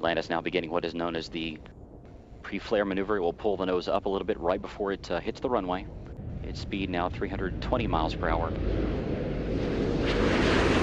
Atlantis now beginning what is known as the pre-flare maneuver. It will pull the nose up a little bit right before it hits the runway. Its speed now 320 miles per hour.